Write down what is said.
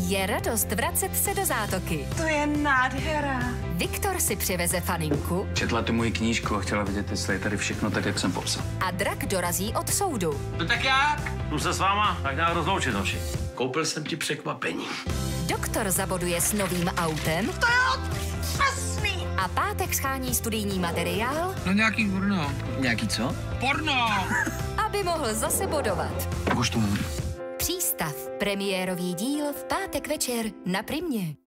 Je radost vracet se do zátoky. To je nádhera. Viktor si přiveze faninku. Četla tu moji knížku a chtěla vidět, jestli je tady všechno tak, jak jsem popsal. A drak dorazí od soudu. No tak jak? Jdu se s váma, tak nějak rozloučit, hoši. Koupil jsem ti překvapení. Doktor zaboduje s novým autem. To je otřesný. A Pátek schání studijní materiál. No nějaký porno. Nějaký co? Porno! Aby mohl zase bodovat. Už to mám. Přístav. Premiérový díl v pátek večer na Primě.